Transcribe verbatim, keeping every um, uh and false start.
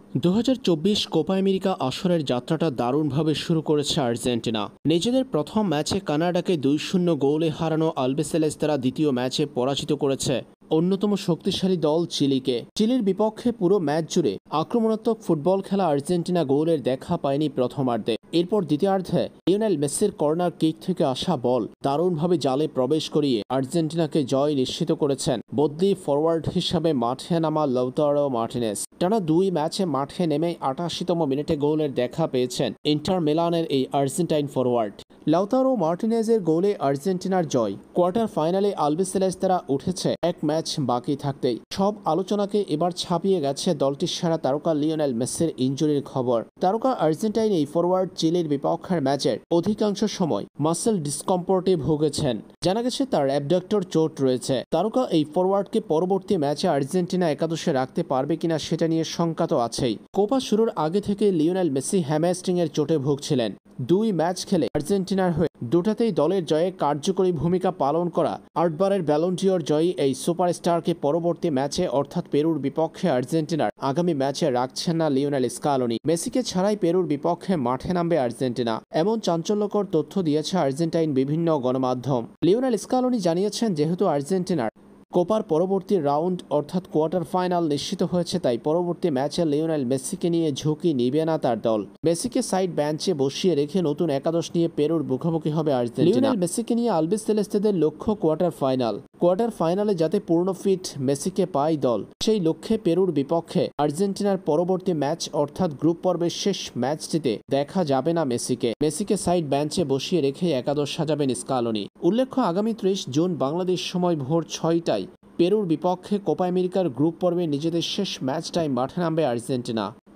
দু হাজার চব্বিশ কোপা আমেরিকা আসরের যাত্রাটা দারুণভাবে শুরু করেছে আর্জেন্টিনা। নিজেদের প্রথম ম্যাচে কানাডাকে দুই শূন্য গোলে হারানো আলবিসেলেস্তারা দ্বিতীয় ম্যাচে পরাজিত করেছে অন্যতম শক্তিশালী দল চিলিকে। চিলির বিপক্ষে পুরো ম্যাচ জুড়ে আক্রমণাত্মক ফুটবল খেলা আর্জেন্টিনা গোলের দেখা পায়নি প্রথমার্ধে। এরপর দ্বিতীয়ার্ধে লিওনেল মেসির কর্নার কিক থেকে আসা বল দারুণভাবে জালে প্রবেশ করিয়ে আর্জেন্টিনাকে জয় নিশ্চিত করেছেন বদলি ফরওয়ার্ড হিসাবে মাঠে নামা লাউতারো মার্টিনেজ। টানা দুই ম্যাচে মাঠে নেমে আটাশিতম মিনিটে গোলের দেখা পেয়েছেন ইন্টার মিলানের এই আর্জেন্টাইন ফরওয়ার্ড। লাউতারো মার্টিনেজের গোলে আর্জেন্টিনার জয়। কোয়ার্টার ফাইনালে আলবিসেলেস্তারা উঠেছে এক ম্যাচ বাকি থাকতেই। সব আলোচনাকে এবার ছাপিয়ে গেছে দলটির সেরা তারকা লিওনেল মেসির ইনজুরির খবর। তারকা আর্জেন্টাইন এই ফরওয়ার্ড চিলির বিপক্ষের ম্যাচের অধিকাংশ সময় মাসেল ডিসকমফোর্টে ভুগেছেন। জানা গেছে তার অ্যাবডাক্টর চোট রয়েছে। তারকা এই ফরওয়ার্ডকে পরবর্তী ম্যাচে আর্জেন্টিনা একাদশে রাখতে পারবে কিনা সেটা নিয়ে শঙ্কা তো আছেই। কোপা শুরুর আগে থেকে লিওনেল মেসি হ্যামস্ট্রিং এর চোটে ভুগছিলেন। দুই ম্যাচ খেলে আর্জেন্টিনার হয়ে দুটাতেই দলের জয়ে কার্যকরী ভূমিকা পালন করা আটবারের ব্যালন ডিওর জয়ী এই সুপারস্টারকে পরবর্তী ম্যাচে অর্থাৎ পেরুর বিপক্ষে আর্জেন্টিনার আগামী ম্যাচে রাখছেন না লিওনেল স্কালোনি। মেসিকে ছাড়াই পেরুর বিপক্ষে মাঠে নামবে আর্জেন্টিনা, এমন চাঞ্চল্যকর তথ্য দিয়েছে আর্জেন্টাইন বিভিন্ন গণমাধ্যম। লিওনেল স্কালোনি জানিয়েছেন, যেহেতু আর্জেন্টিনার কোপার পরবর্তী রাউন্ড অর্থাৎ কোয়ার্টার ফাইনাল নিশ্চিত হয়েছে, তাই পরবর্তী ম্যাচে লিওনেল মেসিকে নিয়ে ঝুঁকি নিবে না তার দল। মেসিকে সাইড বেঞ্চে বসিয়ে রেখে নতুন একাদশ নিয়ে পেরুর মুখোমুখি হবে আর্জেন্টিনা। লিওনেল মেসিকে নিয়ে আলবিসেলেস্তাদের লক্ষ্য কোয়ার্টার ফাইনাল। কোয়ার্টার ফাইনালে যাতে পূর্ণ ফিট মেসিকে পায় দল, সেই লক্ষ্যে পেরুর বিপক্ষে আর্জেন্টিনার পরবর্তী ম্যাচ অর্থাৎ গ্রুপ পর্বের শেষ ম্যাচটিতে দেখা যাবে না মেসিকে। মেসিকে সাইড বেঞ্চে বসিয়ে রেখে একাদশ সাজাবেন স্কালোনি। উল্লেখ্য, আগামী ত্রিশ জুন বাংলাদেশ সময় ভোর ছয়টায় পেরুর বিপক্ষে কোপা আমেরিকার গ্রুপ পর্বে নিজেদের শেষ ম্যাচটাই মাঠে নামবে আর্জেন্টিনা।